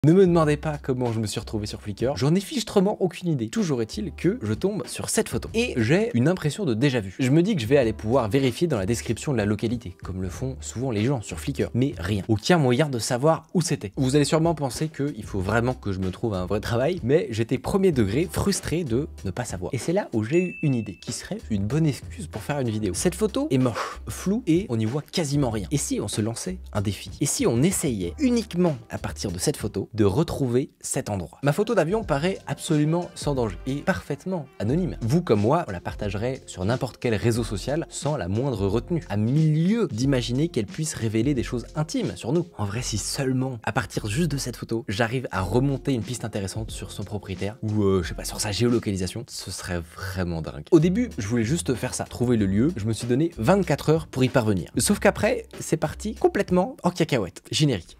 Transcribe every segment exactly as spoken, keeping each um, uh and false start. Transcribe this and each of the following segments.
Ne me demandez pas comment je me suis retrouvé sur Flickr, j'en ai fichtrement aucune idée. Toujours est-il que je tombe sur cette photo et j'ai une impression de déjà vu. Je me dis que je vais aller pouvoir vérifier dans la description de la localité, comme le font souvent les gens sur Flickr, mais rien. Aucun moyen de savoir où c'était. Vous allez sûrement penser qu'il faut vraiment que je me trouve un vrai travail, mais j'étais premier degré frustré de ne pas savoir. Et c'est là où j'ai eu une idée, qui serait une bonne excuse pour faire une vidéo. Cette photo est moche, floue et on n'y voit quasiment rien. Et si on se lançait un défi? Et si on essayait uniquement à partir de cette photo de retrouver cet endroit? Ma photo d'avion paraît absolument sans danger et parfaitement anonyme. Vous comme moi, on la partagerait sur n'importe quel réseau social sans la moindre retenue, à milieu d'imaginer qu'elle puisse révéler des choses intimes sur nous. En vrai, si seulement, à partir juste de cette photo, j'arrive à remonter une piste intéressante sur son propriétaire ou euh, je sais pas, sur sa géolocalisation, ce serait vraiment dingue. Au début, je voulais juste faire ça, trouver le lieu. Je me suis donné vingt-quatre heures pour y parvenir. Sauf qu'après, c'est parti complètement en cacahuète. Générique.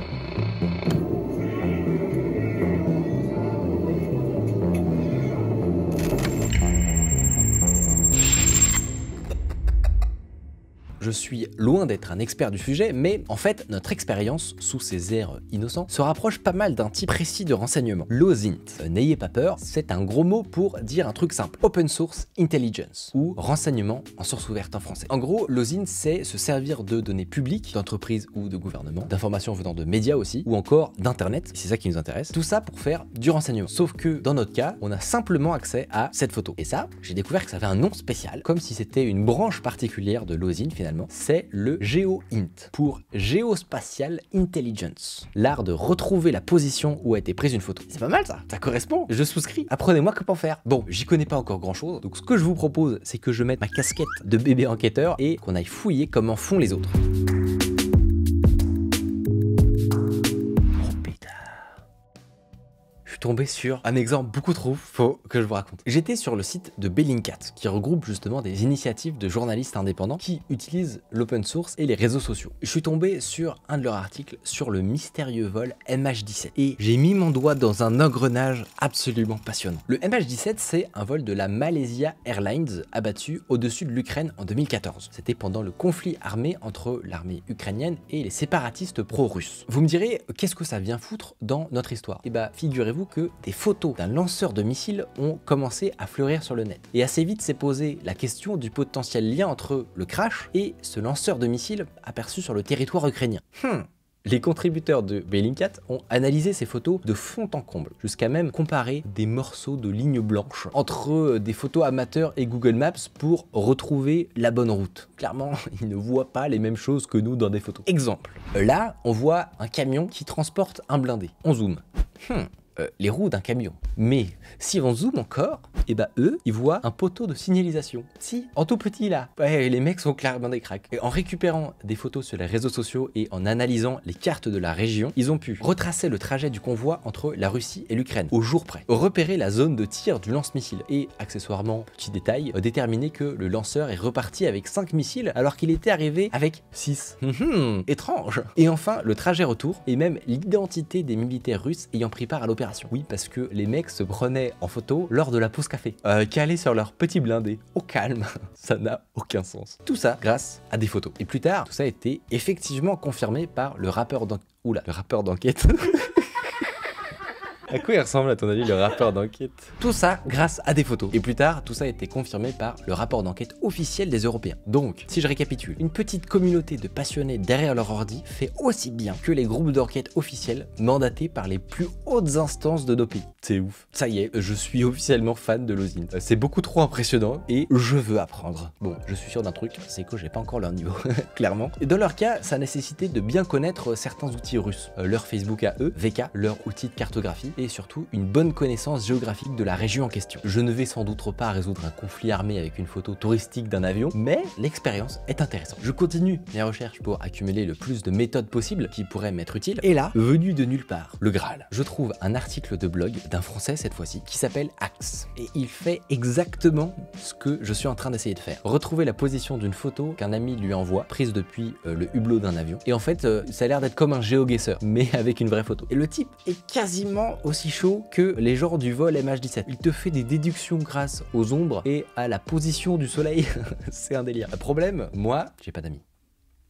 Je suis loin d'être un expert du sujet, mais en fait, notre expérience, sous ses airs innocents, se rapproche pas mal d'un type précis de renseignement. L'O S I N T. N'ayez pas peur, c'est un gros mot pour dire un truc simple. Open Source Intelligence, ou renseignement en source ouverte en français. En gros, l'O S I N T, c'est se servir de données publiques, d'entreprises ou de gouvernements, d'informations venant de médias aussi, ou encore d'Internet, c'est ça qui nous intéresse. Tout ça pour faire du renseignement. Sauf que, dans notre cas, on a simplement accès à cette photo. Et ça, j'ai découvert que ça avait un nom spécial, comme si c'était une branche particulière de l'O S I N T finalement. C'est le GeoInt, pour Geospatial Intelligence. L'art de retrouver la position où a été prise une photo. C'est pas mal ça, ça correspond, je souscris. Apprenez-moi comment faire. Bon, j'y connais pas encore grand chose, donc ce que je vous propose, c'est que je mette ma casquette de bébé enquêteur et qu'on aille fouiller comment font les autres. Tombé sur un exemple beaucoup trop faux que je vous raconte. J'étais sur le site de Bellingcat qui regroupe justement des initiatives de journalistes indépendants qui utilisent l'open source et les réseaux sociaux. Je suis tombé sur un de leurs articles sur le mystérieux vol M H dix-sept et j'ai mis mon doigt dans un engrenage absolument passionnant. Le M H dix-sept, c'est un vol de la Malaysia Airlines abattu au-dessus de l'Ukraine en deux mille quatorze. C'était pendant le conflit armé entre l'armée ukrainienne et les séparatistes pro-russes. Vous me direz, qu'est-ce que ça vient foutre dans notre histoire? Et bah, figurez-vous que des photos d'un lanceur de missiles ont commencé à fleurir sur le net. Et assez vite s'est posé la question du potentiel lien entre le crash et ce lanceur de missiles aperçu sur le territoire ukrainien. Hmm. Les contributeurs de Bellingcat ont analysé ces photos de fond en comble, jusqu'à même comparer des morceaux de lignes blanches entre des photos amateurs et Google Maps pour retrouver la bonne route. Clairement, ils ne voient pas les mêmes choses que nous dans des photos. Exemple, là, on voit un camion qui transporte un blindé. On zoome. Hmm. Euh, les roues d'un camion. Mais si on zoome encore, et bah eux, ils voient un poteau de signalisation. Si, en tout petit là. Ouais, les mecs sont clairement des cracks. Et en récupérant des photos sur les réseaux sociaux et en analysant les cartes de la région, ils ont pu retracer le trajet du convoi entre la Russie et l'Ukraine, au jour près. Repérer la zone de tir du lance-missile. Et, accessoirement, petit détail, euh, déterminer que le lanceur est reparti avec cinq missiles alors qu'il était arrivé avec six. Hum, étrange. Et enfin, le trajet retour et même l'identité des militaires russes ayant pris part à l'opération. Oui, parce que les mecs se prenaient en photo lors de la pause café, euh, calés sur leur petit blindé, au calme. Ça n'a aucun sens. Tout ça grâce à des photos. Et plus tard, tout ça a été effectivement confirmé par le rappeur d'enquête. Oula, le rappeur d'enquête. À quoi il ressemble à ton avis le rappeur d'enquête? Tout ça grâce à des photos. Et plus tard, tout ça a été confirmé par le rapport d'enquête officiel des Européens. Donc, si je récapitule, une petite communauté de passionnés derrière leur ordi fait aussi bien que les groupes d'enquête officiels mandatés par les plus hautes instances de nos pays. C'est ouf. Ça y est, je suis officiellement fan de l'O S I N T. C'est beaucoup trop impressionnant et je veux apprendre. Bon, je suis sûr d'un truc, c'est que j'ai pas encore leur niveau, clairement. Et dans leur cas, ça nécessitait de bien connaître certains outils russes. Euh, leur Facebook à eux, V K, leur outil de cartographie, et surtout une bonne connaissance géographique de la région en question. Je ne vais sans doute pas résoudre un conflit armé avec une photo touristique d'un avion, mais l'expérience est intéressante. Je continue mes recherches pour accumuler le plus de méthodes possibles qui pourraient m'être utiles, et là, venu de nulle part, le Graal. Je trouve un article de blog d'un Français cette fois-ci, qui s'appelle Axe, et il fait exactement ce que je suis en train d'essayer de faire. Retrouver la position d'une photo qu'un ami lui envoie, prise depuis euh, le hublot d'un avion, et en fait, euh, ça a l'air d'être comme un géoguesseur, mais avec une vraie photo. Et le type est quasiment aussi chaud que les genres du vol M H dix-sept. Il te fait des déductions grâce aux ombres et à la position du soleil. C'est un délire. Le problème, moi, j'ai pas d'amis.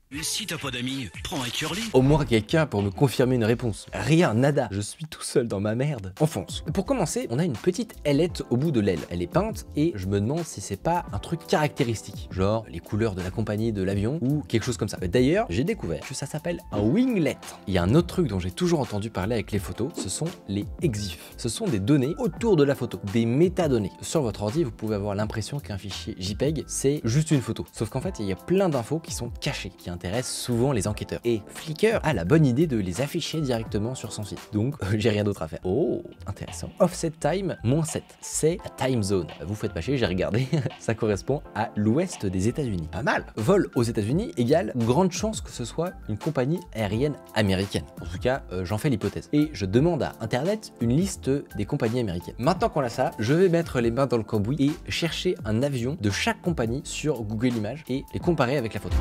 Et si t'as pas d'amis, prends un curly. Au moins quelqu'un pour me confirmer une réponse. Rien, nada. Je suis tout seul dans ma merde. On fonce. Pour commencer, on a une petite ailette au bout de l'aile. Elle est peinte et je me demande si c'est pas un truc caractéristique. Genre les couleurs de la compagnie de l'avion ou quelque chose comme ça. D'ailleurs, j'ai découvert que ça s'appelle un winglet. Il y a un autre truc dont j'ai toujours entendu parler avec les photos, ce sont les exifs. Ce sont des données autour de la photo, des métadonnées. Sur votre ordi, vous pouvez avoir l'impression qu'un fichier JPEG, c'est juste une photo. Sauf qu'en fait, il y a plein d'infos qui sont cachées, qui intéresse souvent les enquêteurs. Et Flickr a la bonne idée de les afficher directement sur son site. Donc, euh, j'ai rien d'autre à faire. Oh, intéressant. Offset time, moins sept. C'est la time zone. Vous faites pas chier, j'ai regardé. Ça correspond à l'ouest des États-Unis. Pas mal. Vol aux États-Unis égale grande chance que ce soit une compagnie aérienne américaine. En tout cas, euh, j'en fais l'hypothèse. Et je demande à Internet une liste des compagnies américaines. Maintenant qu'on a ça, je vais mettre les mains dans le cambouis et chercher un avion de chaque compagnie sur Google Images et les comparer avec la photo.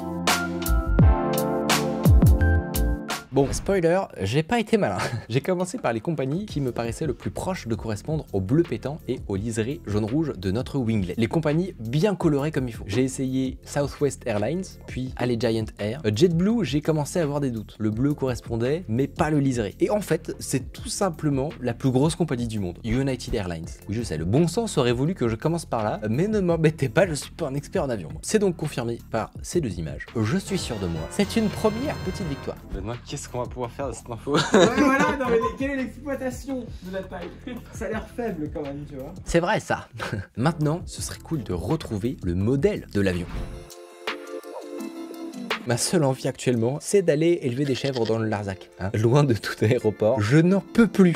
Bon, spoiler, j'ai pas été malin. J'ai commencé par les compagnies qui me paraissaient le plus proches de correspondre au bleu pétant et au liseré jaune-rouge de notre winglet. Les compagnies bien colorées comme il faut. J'ai essayé Southwest Airlines, puis Allegiant Air. JetBlue, j'ai commencé à avoir des doutes. Le bleu correspondait, mais pas le liseré. Et en fait, c'est tout simplement la plus grosse compagnie du monde, United Airlines. Oui, je sais, le bon sens aurait voulu que je commence par là, mais ne m'embêtez pas, je suis pas un expert en avion. C'est donc confirmé par ces deux images. Je suis sûr de moi. C'est une première petite victoire. Qu'est-ce qu'on va pouvoir faire de cette info? Ouais, voilà, non, mais quelle est l'exploitation de la taille? Ça a l'air faible quand même, tu vois. C'est vrai ça. Maintenant, ce serait cool de retrouver le modèle de l'avion. Ma seule envie actuellement, c'est d'aller élever des chèvres dans le Larzac, hein, loin de tout aéroport. Je n'en peux plus.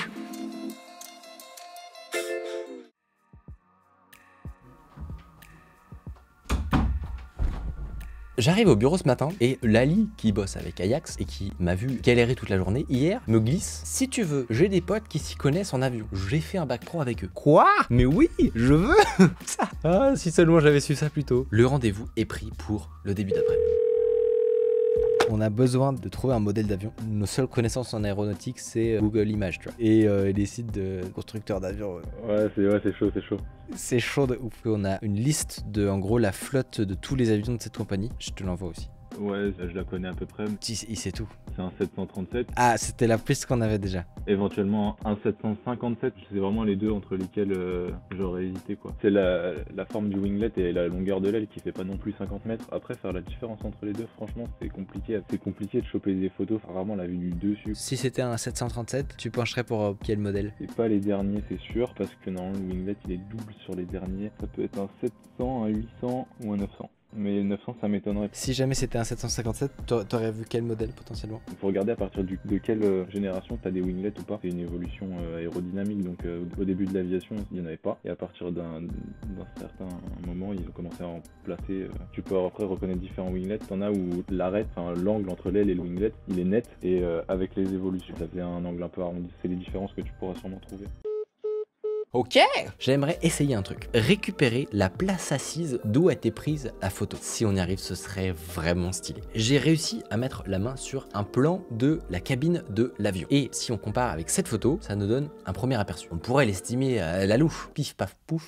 J'arrive au bureau ce matin et Lali, qui bosse avec Ajax et qui m'a vu galérer toute la journée hier, me glisse: si tu veux, j'ai des potes qui s'y connaissent en avion. J'ai fait un bac pro avec eux. Quoi? Mais oui, je veux ça. Ah, si seulement j'avais su ça plus tôt. Le rendez-vous est pris pour le début d'après. On a besoin de trouver un modèle d'avion. Nos seules connaissances en aéronautique, c'est Google Images, tu vois. Et euh, les sites de constructeurs d'avions. Ouais, c'est ouais, c'est chaud, c'est chaud. C'est chaud de ouf. On a une liste de, en gros, la flotte de tous les avions de cette compagnie. Je te l'envoie aussi. Ouais, je la connais à peu près. Il sait tout. C'est un sept cent trente-sept. Ah, c'était la piste qu'on avait déjà. Éventuellement un sept cent cinquante-sept. C'est vraiment les deux entre lesquels euh, j'aurais hésité, quoi. C'est la, la forme du winglet et la longueur de l'aile qui fait pas non plus cinquante mètres. Après, faire la différence entre les deux, franchement, c'est compliqué. C'est compliqué de choper des photos, enfin, vraiment la vue du dessus. Si c'était un sept cent trente-sept, tu pencherais pour euh, quel modèle? C'est pas les derniers, c'est sûr, parce que non, le winglet il est double sur les derniers. Ça peut être un sept cents, un huit cents ou un neuf cents. Mais neuf cents, ça m'étonnerait. Si jamais c'était un sept cent cinquante-sept, t'aurais vu quel modèle potentiellement? Il faut regarder à partir du, de quelle euh, génération tu as des winglets ou pas. C'est une évolution euh, aérodynamique, donc euh, au début de l'aviation, il n'y en avait pas. Et à partir d'un certain moment, ils ont commencé à en placer. Euh, tu peux après reconnaître différents winglets. T'en as où l'arête, enfin l'angle entre l'aile et le winglet, il est net. Et euh, avec les évolutions, ça faisait un angle un peu arrondi. C'est les différences que tu pourras sûrement trouver. Ok. J'aimerais essayer un truc. Récupérer la place assise d'où a été prise la photo. Si on y arrive, ce serait vraiment stylé. J'ai réussi à mettre la main sur un plan de la cabine de l'avion. Et si on compare avec cette photo, ça nous donne un premier aperçu. On pourrait l'estimer à la louche. Pif, paf, pouf.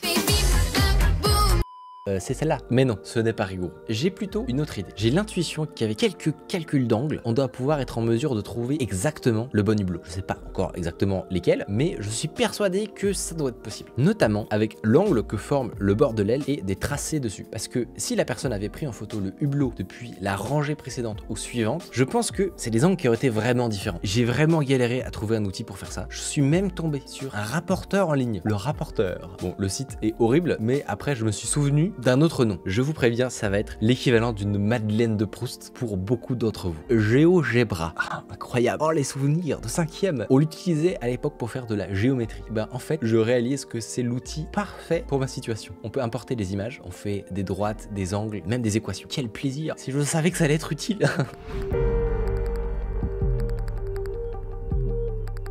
Euh, c'est celle-là. Mais non, ce n'est pas rigoureux. J'ai plutôt une autre idée. J'ai l'intuition qu'avec quelques calculs d'angle, on doit pouvoir être en mesure de trouver exactement le bon hublot. Je sais pas encore exactement lesquels, mais je suis persuadé que ça doit être possible. Notamment avec l'angle que forme le bord de l'aile et des tracés dessus. Parce que si la personne avait pris en photo le hublot depuis la rangée précédente ou suivante, je pense que c'est des angles qui auraient été vraiment différents. J'ai vraiment galéré à trouver un outil pour faire ça. Je suis même tombé sur un rapporteur en ligne. Le rapporteur. Bon, le site est horrible, mais après je me suis souvenu d'un autre nom. Je vous préviens, ça va être l'équivalent d'une Madeleine de Proust pour beaucoup d'entre vous. GeoGebra. Ah, incroyable. Oh, les souvenirs de cinquième. On l'utilisait à l'époque pour faire de la géométrie. Ben, en fait, je réalise que c'est l'outil parfait pour ma situation. On peut importer des images, on fait des droites, des angles, même des équations. Quel plaisir. Si je savais que ça allait être utile.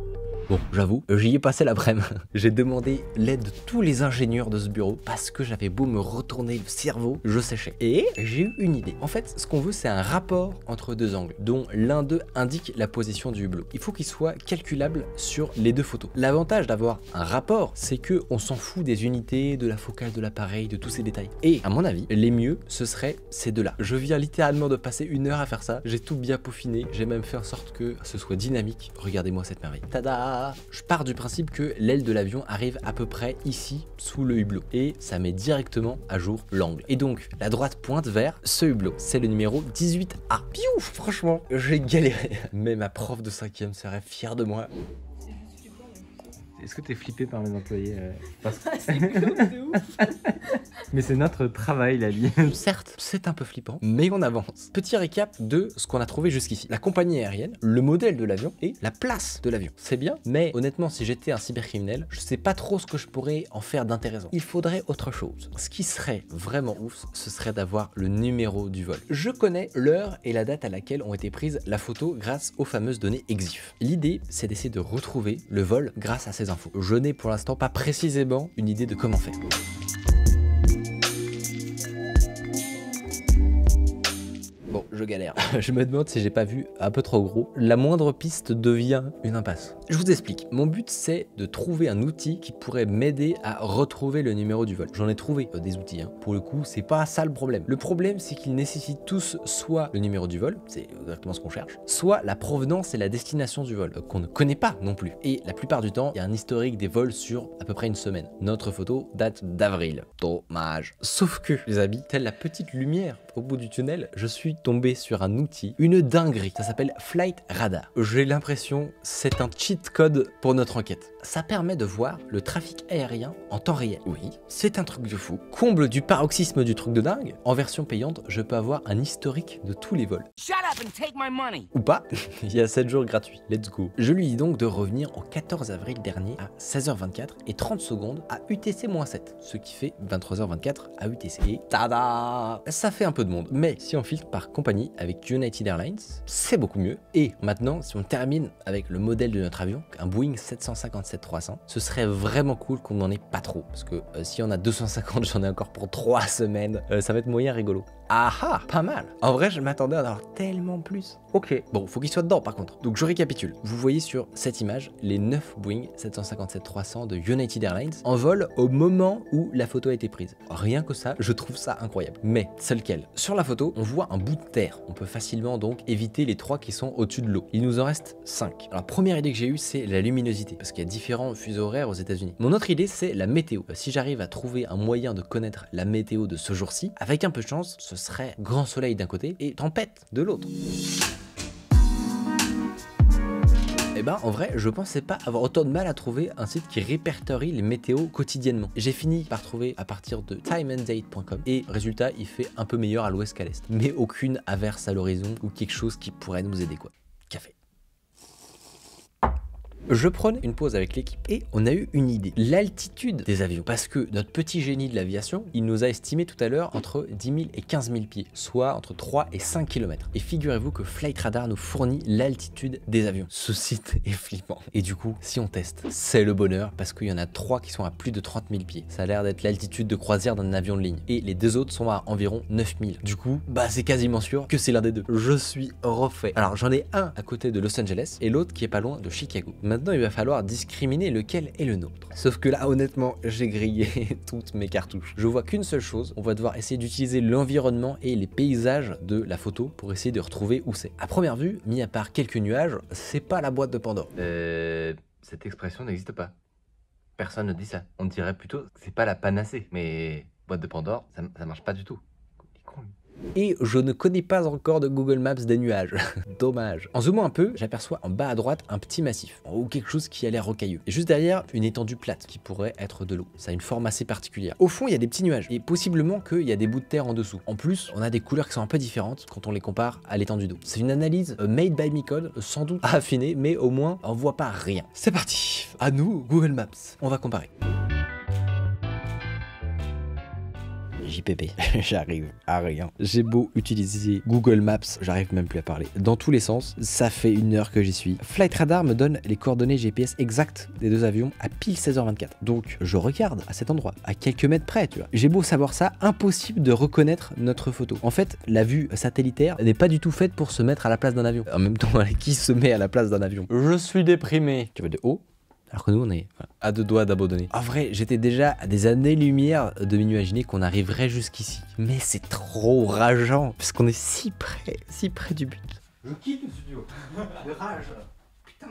Bon, j'avoue, j'y ai passé l'après-midi. J'ai demandé l'aide de tous les ingénieurs de ce bureau parce que j'avais beau me retourner le cerveau, je séchais. Et j'ai eu une idée. En fait, ce qu'on veut, c'est un rapport entre deux angles, dont l'un d'eux indique la position du hublot. Il faut qu'il soit calculable sur les deux photos. L'avantage d'avoir un rapport, c'est que on s'en fout des unités, de la focale de l'appareil, de tous ces détails. Et à mon avis, les mieux, ce serait ces deux-là. Je viens littéralement de passer une heure à faire ça. J'ai tout bien peaufiné. J'ai même fait en sorte que ce soit dynamique. Regardez-moi cette merveille. Tada! Je pars du principe que l'aile de l'avion arrive à peu près ici, sous le hublot. Et ça met directement à jour l'angle. Et donc, la droite pointe vers ce hublot. C'est le numéro dix-huit A. Piou! Franchement, j'ai galéré. Mais ma prof de cinquième serait fière de moi. Est-ce que t'es flippé par mes employés euh, parce... C'est glauque de ouf. Mais c'est notre travail, la vie. Certes, c'est un peu flippant, mais on avance. Petit récap de ce qu'on a trouvé jusqu'ici. La compagnie aérienne, le modèle de l'avion et la place de l'avion. C'est bien, mais honnêtement, si j'étais un cybercriminel, je sais pas trop ce que je pourrais en faire d'intéressant. Il faudrait autre chose. Ce qui serait vraiment ouf, ce serait d'avoir le numéro du vol. Je connais l'heure et la date à laquelle ont été prises la photo grâce aux fameuses données EXIF. L'idée, c'est d'essayer de retrouver le vol grâce à ces infos. Je n'ai pour l'instant pas précisément une idée de comment faire. Bon, je galère. Je me demande si j'ai pas vu un peu trop gros. La moindre piste devient une impasse. Je vous explique. Mon but, c'est de trouver un outil qui pourrait m'aider à retrouver le numéro du vol. J'en ai trouvé euh, des outils. Hein. Pour le coup, c'est pas ça le problème. Le problème, c'est qu'ils nécessitent tous soit le numéro du vol, c'est exactement ce qu'on cherche, soit la provenance et la destination du vol, euh, qu'on ne connaît pas non plus. Et la plupart du temps, il y a un historique des vols sur à peu près une semaine. Notre photo date d'avril. Dommage. Sauf que, les amis, telle la petite lumière au bout du tunnel, je suis tombé sur un outil, une dinguerie. Ça s'appelle Flight Radar. J'ai l'impression c'est un cheat code pour notre enquête. Ça permet de voir le trafic aérien en temps réel. Oui, c'est un truc de fou. Comble du paroxysme du truc de dingue, en version payante, je peux avoir un historique de tous les vols. Shut up and take my money. Ou pas, il y a sept jours gratuits. Let's go. Je lui dis donc de revenir au quatorze avril dernier à seize heures vingt-quatre et trente secondes à U T C moins sept, ce qui fait vingt-trois heures vingt-quatre à U T C. Et tada! Ça fait un peu de monde. Mais si on filtre par compagnie avec United Airlines, c'est beaucoup mieux. Et maintenant, si on termine avec le modèle de notre avion, un Boeing sept cent cinquante-sept trois cents, ce serait vraiment cool qu'on n'en ait pas trop. Parce que euh, si on a deux cent cinquante, j'en ai encore pour trois semaines. Euh, ça va être moyen rigolo. Ah ah, pas mal. En vrai, je m'attendais à en avoir tellement plus. Ok. Bon, faut qu'il soit dedans par contre. Donc je récapitule. Vous voyez sur cette image les neuf Boeing sept cent cinquante-sept trois cents de United Airlines en vol au moment où la photo a été prise. Rien que ça, je trouve ça incroyable. Mais c'est lequel? Sur la photo, on voit un bout de terre. On peut facilement donc éviter les trois qui sont au-dessus de l'eau. Il nous en reste cinq. Alors, première idée que j'ai eue, c'est la luminosité, parce qu'il y a différents fuseaux horaires aux États-Unis. Mon autre idée, c'est la météo. Si j'arrive à trouver un moyen de connaître la météo de ce jour-ci, avec un peu de chance, ce serait grand soleil d'un côté et tempête de l'autre. Eh ben, en vrai, je pensais pas avoir autant de mal à trouver un site qui répertorie les météos quotidiennement. J'ai fini par trouver à partir de time and date point com et résultat, il fait un peu meilleur à l'ouest qu'à l'est. Mais aucune averse à l'horizon ou quelque chose qui pourrait nous aider quoi. Café. Je prenais une pause avec l'équipe et on a eu une idée. L'altitude des avions. Parce que notre petit génie de l'aviation, il nous a estimé tout à l'heure entre dix mille et quinze mille pieds, soit entre trois et cinq kilomètres. Et figurez-vous que Flight Radar nous fournit l'altitude des avions. Ce site est flippant. Et du coup, si on teste, c'est le bonheur parce qu'il y en a trois qui sont à plus de trente mille pieds. Ça a l'air d'être l'altitude de croisière d'un avion de ligne. Et les deux autres sont à environ neuf mille. Du coup, bah c'est quasiment sûr que c'est l'un des deux. Je suis refait. Alors j'en ai un à côté de Los Angeles et l'autre qui est pas loin de Chicago. Maintenant, il va falloir discriminer lequel est le nôtre. Sauf que là, honnêtement, j'ai grillé toutes mes cartouches. Je vois qu'une seule chose, on va devoir essayer d'utiliser l'environnement et les paysages de la photo pour essayer de retrouver où c'est. À première vue, mis à part quelques nuages, c'est pas la boîte de Pandore. Euh... Cette expression n'existe pas. Personne ne dit ça. On dirait plutôt que c'est pas la panacée. Mais boîte de Pandore, ça, ça marche pas du tout. Et je ne connais pas encore de Google Maps des nuages. Dommage. En zoomant un peu, j'aperçois en bas à droite un petit massif, ou quelque chose qui a l'air rocailleux. Et juste derrière, une étendue plate qui pourrait être de l'eau. Ça a une forme assez particulière. Au fond, il y a des petits nuages, et possiblement qu'il y a des bouts de terre en dessous. En plus, on a des couleurs qui sont un peu différentes quand on les compare à l'étendue d'eau. C'est une analyse made by Micode, sans doute affinée, mais au moins, on voit pas rien. C'est parti. À nous, Google Maps. On va comparer. J P P, j'arrive à rien. J'ai beau utiliser Google Maps, j'arrive même plus à parler. Dans tous les sens, ça fait une heure que j'y suis. Flight Radar me donne les coordonnées G P S exactes des deux avions à pile seize heures vingt-quatre. Donc je regarde à cet endroit, à quelques mètres près, tu vois. J'ai beau savoir ça, impossible de reconnaître notre photo. En fait, la vue satellitaire n'est pas du tout faite pour se mettre à la place d'un avion. En même temps, qui se met à la place d'un avion? Je suis déprimé. Tu vois, de haut. Alors que nous, on est à deux doigts d'abandonner. En vrai, j'étais déjà à des années-lumière de m'imaginer qu'on arriverait jusqu'ici. Mais c'est trop rageant, parce qu'on est si près, si près du but. Je quitte le studio. De rage. Putain.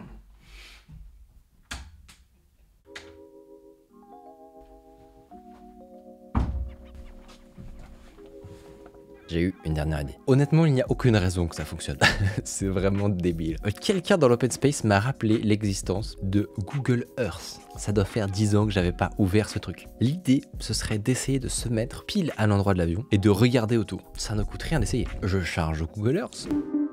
J'ai eu une dernière idée. Honnêtement, il n'y a aucune raison que ça fonctionne. C'est vraiment débile. Quelqu'un dans l'open space m'a rappelé l'existence de Google Earth. Ça doit faire dix ans que j'avais pas ouvert ce truc. L'idée, ce serait d'essayer de se mettre pile à l'endroit de l'avion et de regarder autour. Ça ne coûte rien d'essayer. Je charge Google Earth.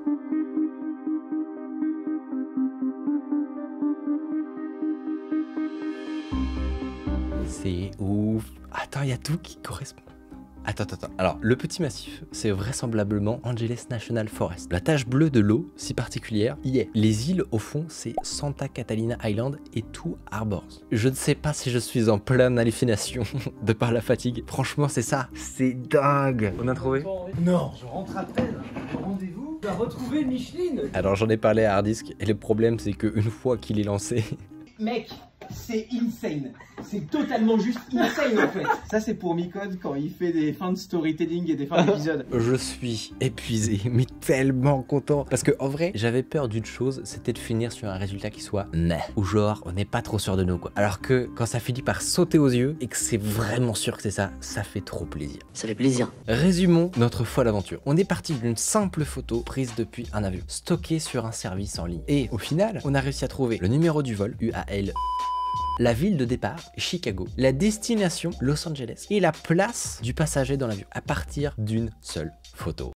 C'est ouf. Attends, il y a tout qui correspond. Attends, attends, attends. Alors, le petit massif, c'est vraisemblablement Angeles National Forest. La tache bleue de l'eau, si particulière, y est. Les îles, au fond, c'est Santa Catalina Island et Two Harbors. Je ne sais pas si je suis en pleine hallucination de par la fatigue. Franchement, c'est ça. C'est dingue. On a trouvé? Non, je rentre à peine. Rendez-vous. Tu as retrouvé Micheline. Alors, j'en ai parlé à Hardisk et le problème, c'est qu'une fois qu'il est lancé... Mec, c'est insane. C'est totalement juste insane en fait. Ça c'est pour Micode quand il fait des fins de storytelling et des fins d'épisode. Je suis épuisé, mais tellement content. Parce que en vrai, j'avais peur d'une chose, c'était de finir sur un résultat qui soit meh. Ou genre, on n'est pas trop sûr de nous quoi. Alors que quand ça finit par sauter aux yeux et que c'est vraiment sûr que c'est ça, ça fait trop plaisir. Ça fait plaisir. Résumons notre folle aventure. On est parti d'une simple photo prise depuis un avion, stockée sur un service en ligne. Et au final, on a réussi à trouver le numéro du vol, U A L, la ville de départ, Chicago, la destination, Los Angeles, et la place du passager dans l'avion, à partir d'une seule photo.